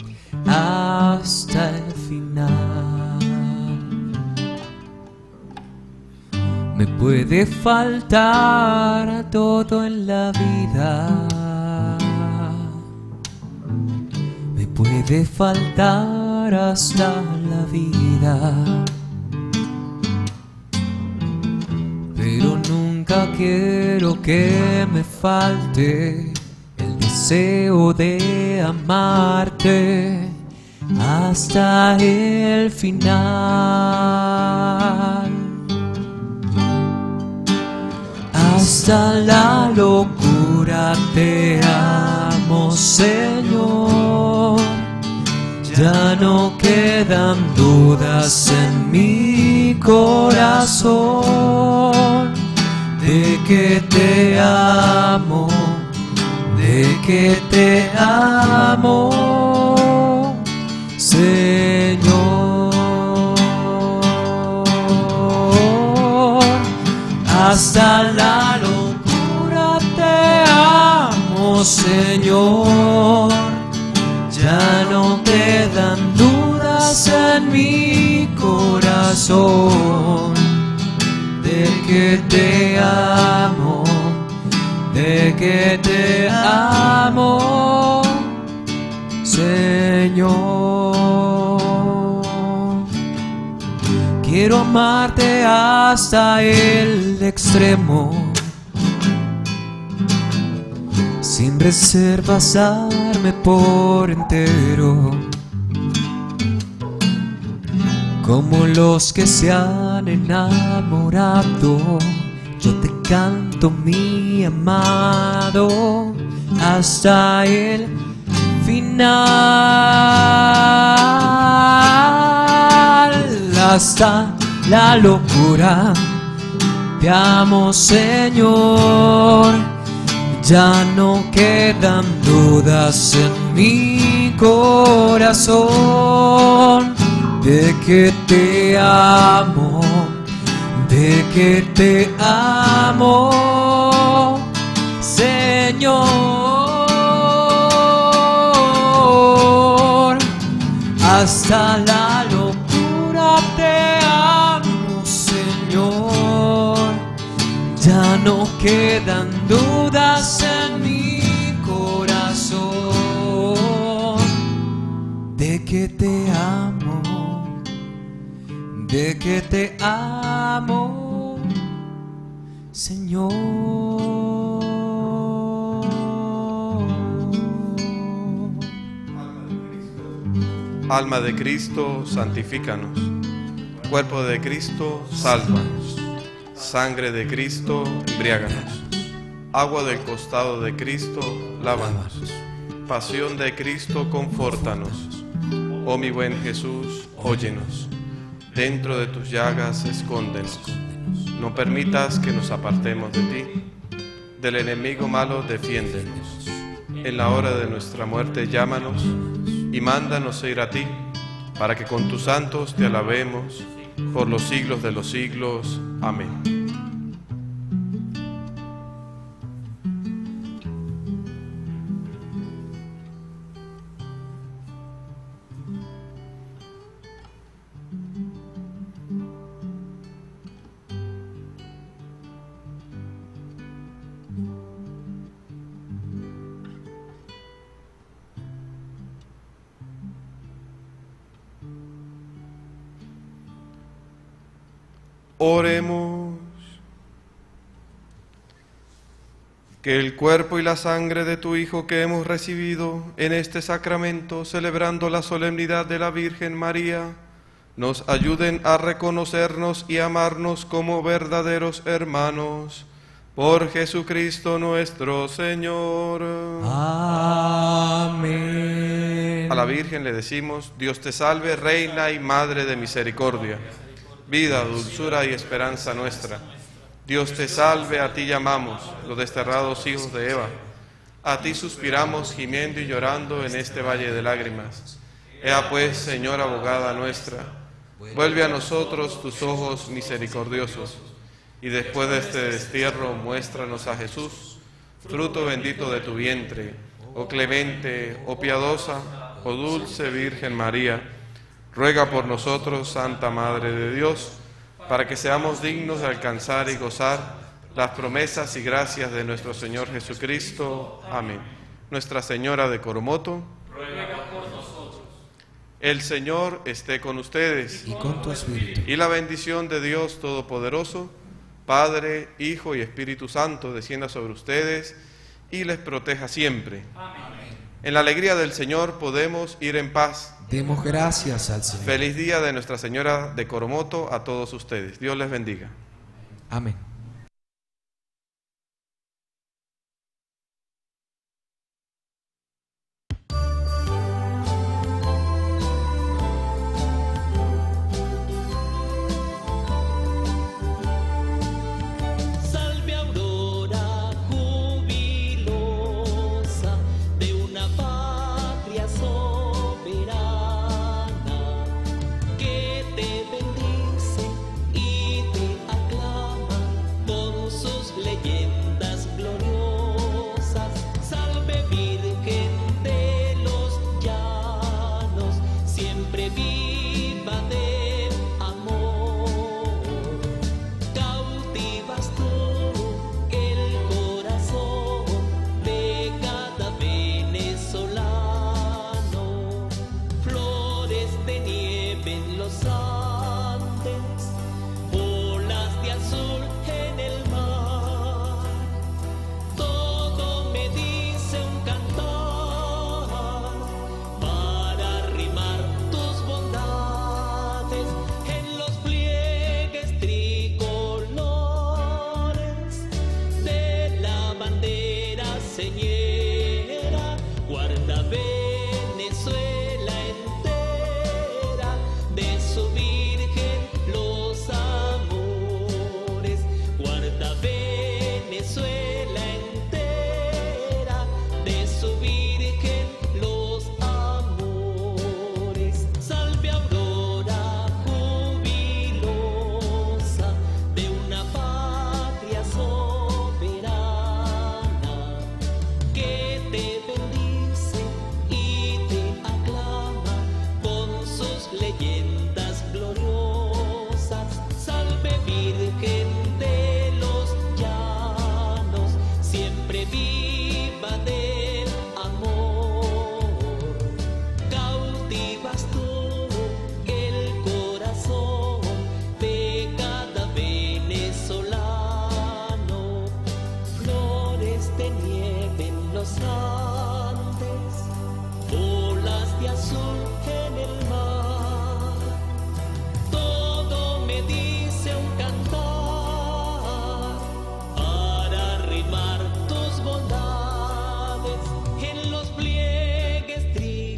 hasta el final. Me puede faltar todo en la vida, me puede faltar hasta la vida, pero nunca quiero que me falte el deseo de amarte hasta el final. Hasta la locura te amo, Señor. Ya no quedan dudas en mi corazón de que te amo, de que te amo, Señor. Hasta la locura te amo, Señor. Ya no quedan dudas en mi corazón de que te amo, de que te amo, Señor. Quiero amarte hasta el extremo, sin reservas darme por entero, como los que se han enamorado. Yo te canto, mi amado, hasta el final, hasta la locura. Te amo, Señor. Ya no quedan dudas en mi corazón de que te amo, de que te amo, Señor. Hasta la locura te amo, Señor. Ya no quedan dudas en mi corazón de que te amo, de que te amo, Señor. Alma de Cristo, santifícanos. Cuerpo de Cristo, sálvanos. Sangre de Cristo, embriáganos. Agua del costado de Cristo, lávanos. Pasión de Cristo, confórtanos. Oh mi buen Jesús, óyenos. Dentro de tus llagas, escóndenos. No permitas que nos apartemos de ti. Del enemigo malo, defiéndenos. En la hora de nuestra muerte, llámanos y mándanos ir a ti, para que con tus santos te alabemos por los siglos de los siglos. Amén. Oremos. Que el cuerpo y la sangre de tu Hijo que hemos recibido en este sacramento, celebrando la solemnidad de la Virgen María, nos ayuden a reconocernos y amarnos como verdaderos hermanos. Por Jesucristo nuestro Señor. Amén. A la Virgen le decimos: Dios te salve, Reina y Madre de misericordia. vida, dulzura y esperanza nuestra. Dios te salve, a ti llamamos, los desterrados hijos de Eva. A ti suspiramos, gimiendo y llorando en este valle de lágrimas. Ea pues, Señora abogada nuestra, vuelve a nosotros tus ojos misericordiosos, y después de este destierro muéstranos a Jesús, fruto bendito de tu vientre, oh clemente, oh piadosa, oh dulce Virgen María. Ruega por nosotros, Santa Madre de Dios, para que seamos dignos de alcanzar y gozar las promesas y gracias de nuestro Señor Jesucristo. Amén. Nuestra Señora de Coromoto, ruega por nosotros. El Señor esté con ustedes. Y con tu espíritu. Y la bendición de Dios Todopoderoso, Padre, Hijo y Espíritu Santo, descienda sobre ustedes y les proteja siempre. Amén. En la alegría del Señor podemos ir en paz. Demos gracias al Señor. Feliz día de Nuestra Señora de Coromoto a todos ustedes. Dios les bendiga. Amén. Salve aurora jubilosa de una patria soberana que te bendice y te aclama con sus leyendas gloriosas. Salve Virgen de los llanos, siempre viva del amor. Cautivas tú el corazón de cada venezolano. Flores de nieve en los Andes, olas de azul en el mar. Todo me dice un cantar para rimar tus bondades en los pliegues tricolores de la bandera señera. Guarda Venezuela entera de su Virgen los amores. Guarda Venezuela entera de su Virgen los amores. Salve aurora jubilosa de una patria soberana que te bendice y te aclama con sus leyendas gloriosas. Salve Virgen de los llanos, siempre viva del amor. Cautivas tú el corazón de cada venezolano. Flores de nieve en los Andes, olas de azul en el mar. Todo me dice un cantar para rimar tus bondades en los pliegues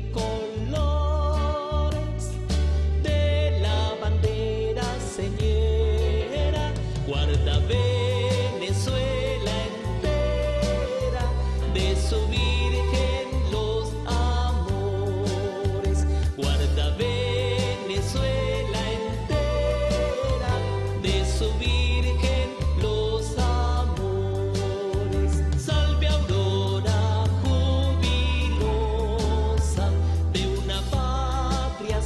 tricolores de la bandera señera. Guarda Venezuela entera de su Virgen los amores. Guarda Venezuela entera de su Virgen los amores. Salve aurora jubilosa de una patria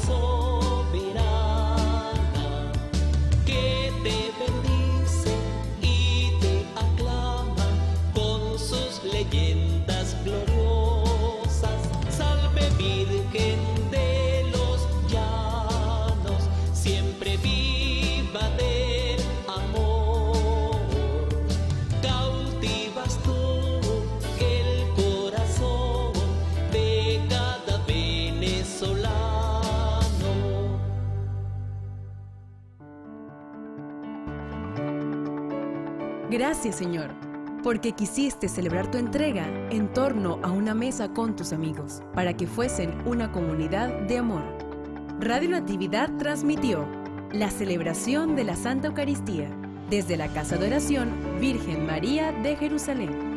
soberana que te bendice y te aclama con sus leyendas gloriosas. Salve Virgen de los llanos, siempre viva del amor. Cautivas tú el corazón de cada venezolano. Gracias, Señor, porque quisiste celebrar tu entrega en torno a una mesa con tus amigos, para que fuesen una comunidad de amor. Radio Natividad transmitió la celebración de la Santa Eucaristía desde la Casa de Oración Virgen María de Jerusalén.